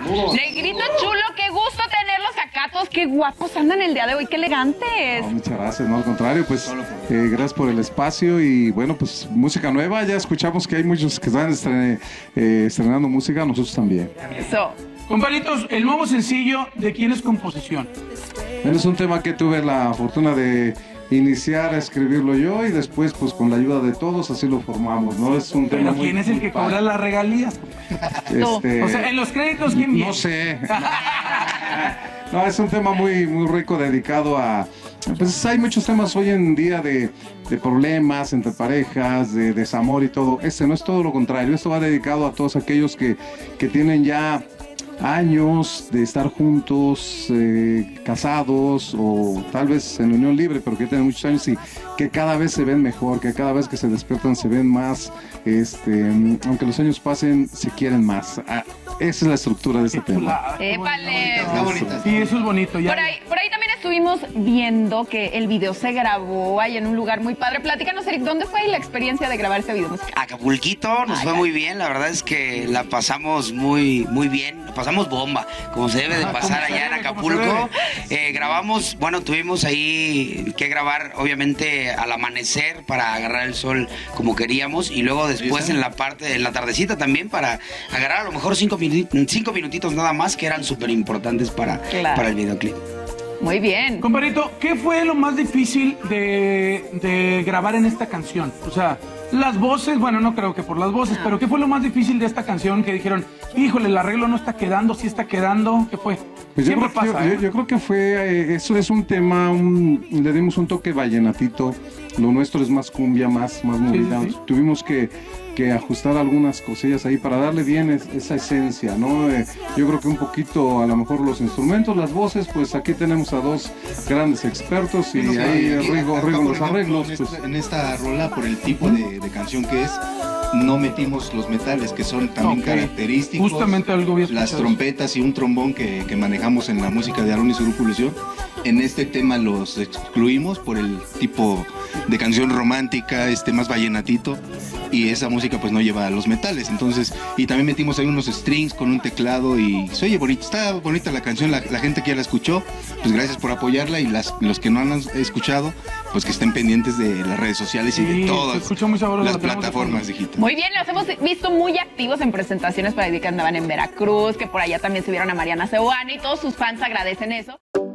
Negrito chulo, qué gusto tenerlos acá, todos qué guapos andan el día de hoy, qué elegantes. No, muchas gracias, no, al contrario, pues gracias por el espacio y bueno, pues música nueva, ya escuchamos que hay muchos que están estrenando música, nosotros también. Eso. Compadritos, el nuevo sencillo, ¿de quién es composición? Es un tema que tuve la fortuna de iniciar a escribirlo yo y después pues con la ayuda de todos así lo formamos, ¿no? Es un tema ¿Pero quién es el que cobra las regalías? O sea, en los créditos, ¿quién viene? No sé. No, es un tema muy rico dedicado a... Pues hay muchos temas hoy en día de problemas entre parejas, de desamor y todo. Este no es todo lo contrario, esto va dedicado a todos aquellos que tienen ya años de estar juntos, casados o tal vez en unión libre, pero que tienen muchos años y que cada vez se ven mejor, que cada vez que se despiertan se ven más, aunque los años pasen, se quieren más. Esa es la estructura de este tema. ¡Épale! Sí, eso es bonito. Ya. Por ahí también estuvimos viendo que el video se grabó ahí en un lugar muy padre. Platícanos, Eric, ¿dónde fue la experiencia de grabar este video musical? Acapulquito, nos fue muy bien, la verdad es que la pasamos muy bien, la pasamos bomba, como se debe de pasar allá en Acapulco. Grabamos, bueno, tuvimos ahí que grabar obviamente al amanecer para agarrar el sol como queríamos y luego después en la tardecita también para agarrar a lo mejor 5 minutitos nada más que eran súper importantes para el videoclip. Muy bien. Compadrito, ¿qué fue lo más difícil de grabar en esta canción? O sea, las voces, bueno, no creo que por las voces, pero ¿qué fue lo más difícil de esta canción que dijeron, híjole, el arreglo no está quedando, sí está quedando? ¿Qué fue? Pues Siempre pasa, yo creo que fue, eso es un tema, le dimos un toque vallenatito, lo nuestro es más cumbia, más movida. Sí. Tuvimos que ajustar algunas cosillas ahí para darle bien esa esencia, ¿no? Yo creo que un poquito, a lo mejor los instrumentos, las voces, pues aquí tenemos a dos grandes expertos y ahí Rigo los arreglos. En esta rola, por el tipo de canción que es, no metimos los metales que son también característicos. Justamente algo bien las trompetas y un trombón que manejamos en la música de Aaron y su grupo Ilusión. En este tema los excluimos por el tipo de canción romántica, más vallenatito, y esa música pues no lleva los metales. Entonces, y también metimos ahí unos strings con un teclado y se oye bonito, está bonita la canción, la gente que ya la escuchó, pues gracias por apoyarla y los que no han escuchado, pues que estén pendientes de las redes sociales y de todas las plataformas digitales. Muy bien, los hemos visto muy activos en presentaciones para decir que andaban en Veracruz, que por allá también subieron a Mariana Seoane y todos sus fans agradecen eso.